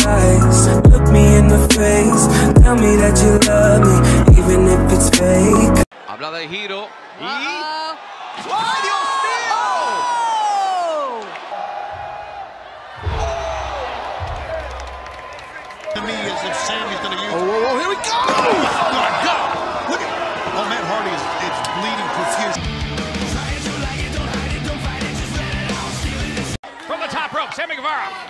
eyes, look me in the face, tell me that you love me, even if it's fake. Habla de giro y... ¡Ay, Dios mío! To me, as if Sammy's going to use. Oh, here we go! Oh my God! Look at. Oh, Matt Hardy is bleeding profusely. From the top rope, Sammy Guevara.